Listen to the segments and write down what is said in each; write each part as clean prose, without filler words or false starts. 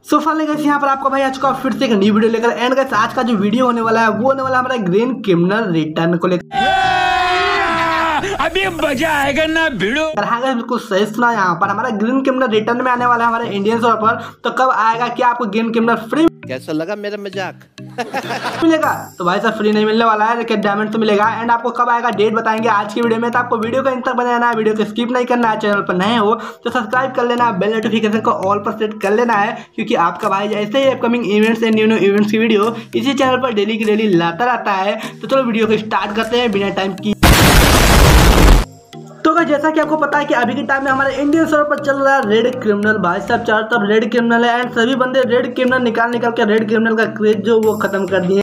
So finally guys यहाँ पर आपको भाई आज का फिर से एक नई वीडियो लेकर एंड गाइस आज का जो वीडियो होने वाला है वो होने वाला है हमारा ग्रीन क्रिमिनल रिटर्न को लेकर। अभी मजा आएगा ना भिड़ो। हाँ गाइस बिल्कुल सही सुना, यहाँ पर हमारा ग्रीन क्रिमिनल रिटर्न में आने वाला है हमारे इंडियन सर्वर पर। तो कब आएगा, क्या आपको ग्रीन क्रिमिनल फ्री कैसा लगा मेरा मजाक मिलेगा? तो भाई साहब फ्री नहीं मिलने वाला है, लेकिन डायमंड तो मिलेगा। एंड आपको कब आएगा डेट बताएंगे आज की वीडियो में। तो आपको वीडियो का अंत तक बनाना है, वीडियो को स्किप नहीं करना है। चैनल पर नए हो तो सब्सक्राइब कर लेना, बेल नोटिफिकेशन को ऑल पर सेट कर लेना है, क्योंकि आपका भाई ऐसे ही upcoming events and new events की वीडियो इसी चैनल पर डेली की डेली लाता रहता है। तो चलो वीडियो को स्टार्ट करते हैं बिना टाइम की। तो जैसा कि आपको पता है कि अभी के टाइम में हमारे इंडियन सर्वर पर चल रहा है रेड क्रिमिनल। भाई साहब चारों तरफ रेड क्रिमिनल है एंड सभी बंदे रेड क्रिमिनल निकाल के रेड क्रिमिनल का क्रेज जो वो खत्म कर दिए।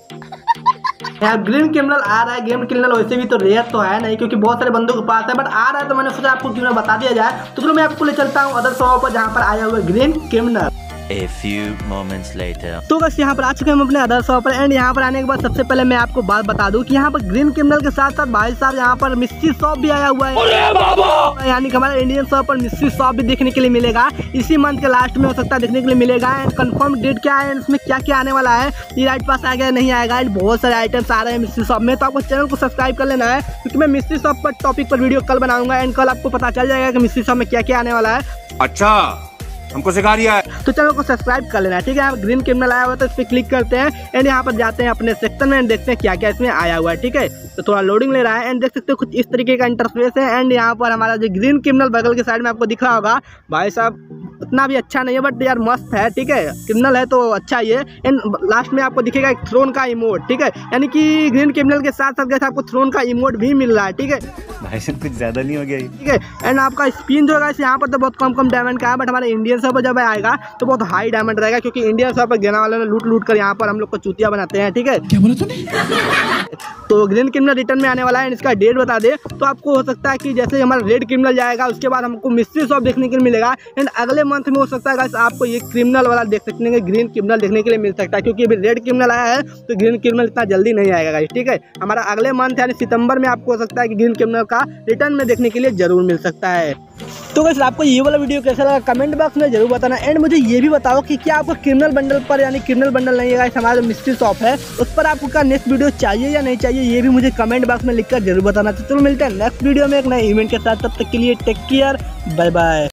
यार ग्रीन क्रिमिनल आ रहा है, ग्रीन क्रिमिनल वैसे भी तो रेयर तो है नहीं, क्योंकि बहुत सारे बंदों के पास है, बट आ रहा है तो मैंने सोचा आपको क्यों ना बता दिया जाए। तो चलो मैं आपको ले चलता हूँ अदर सर्वर पर जहाँ पर आया हुआ green criminal. A few moments later. तो बस यहाँ पर आ चुके हैं हम अपने अदर सर्वर पर। एंड यहाँ पर आने के बाद सबसे पहले मैं आपको बात बता दूं कि यहाँ पर ग्रीन क्रिमिनल के साथ साथ भाई साहब यहाँ पर मिस्ट्री शॉप भी आया हुआ है। यानी कि हमारे इंडियन सर्वर पर मिस्ट्री शॉप भी देखने के लिए मिलेगा, इसी मंथ के लास्ट में हो सकता है देखने के लिए मिलेगा। एंड कंफर्म डेट क्या है, इसमें क्या क्या आने वाला है, ये राइट पास आएगा नहीं आएगा, बहुत सारे आइटम्स आ रहे हैं मिस्ट्री शॉप में। तो आपको चैनल को सब्सक्राइब कर लेना है, क्योंकि मैं मिस्ट्री शॉप पर टॉपिक पर वीडियो कल बनाऊंगा। एंड कल आपको पता चल जाएगा कि मिस्ट्री शॉप में क्या क्या आने वाला है। अच्छा हमको सिखा दिया है। तो चैनल को सब्सक्राइब कर लेना, ठीक है। आप ग्रीन क्रिमिनल आया हुआ है तो इस पर क्लिक करते हैं एंड यहाँ पर जाते हैं अपने सेक्शन में एंड देखते हैं क्या क्या इसमें आया हुआ है, ठीक है। तो थोड़ा लोडिंग ले रहा है एंड देख सकते हो कुछ इस तरीके का इंटरफेस है। एंड यहाँ पर हमारा जो ग्रीन क्रिमिनल बगल के साइड में आपको दिख रहा होगा, भाई साहब उतना भी अच्छा नहीं है बट यार मस्त है, ठीक है। क्रिमिनल है तो अच्छा ही है। एंड लास्ट में आपको दिखेगा एक थ्रोन का इमोट, ठीक है। यानी कि ग्रीन क्रिमिनल के साथ साथ आपको थ्रोन का इमोट भी मिल रहा है, ठीक है। भाई साहब कुछ ज्यादा नहीं हो गया, ठीक है। एंड आपका स्पिन जो है यहाँ पर तो बहुत कम डायमंड का है, बट हमारे इंडियन सर्वर जब आएगा तो बहुत हाई डायमंड रहेगा, क्योंकि इंडियन सर्वर पर गिरने वाले लूट कर यहाँ पर हम लोग को चूतिया बनाते हैं, ठीक है। क्या बोला तूने? तो ग्रीन क्रिमिनल रिटर्न में आने वाला है, इसका डेट बता दे तो आपको हो सकता है कि जैसे हमारा रेड क्रिमिनल जाएगा उसके बाद हमको मिस्ट्री शॉप देखने के लिए मिलेगा। एंड अगले मंथ में हो सकता है आपको ये क्रिमिनल वाला देख सकते हैं, ग्रीन क्रिमिनल देखने के लिए मिल सकता है, क्योंकि अभी रेड क्रिमिनल आया है तो ग्रीन क्रिमिनल इतना जल्दी नहीं आएगा गाइस, ठीक है। हमारा अगले मंथ यानी सितंबर में आपको हो सकता है कि ग्रीन क्रिमिनल का रिटर्न में देखने के लिए जरूर मिल सकता है। तो गाइस आपको ये वाला वीडियो कैसा लगा कमेंट बॉक्स में जरूर बताना। एंड मुझे ये भी बताओ कि क्या आपको क्रिमिनल बंडल पर, यानी क्रिमिनल बंडल नहीं है गाइस, हमारा जो मिस्ट्री शॉप है उस पर आपको क्या नेक्स्ट वीडियो चाहिए या नहीं चाहिए, ये भी मुझे कमेंट बॉक्स में लिखकर जरूर बताना। तो चलो मिलते हैं नेक्स्ट वीडियो में एक नए इवेंट के साथ, तब तक के लिए टेक केयर, बाय बाय।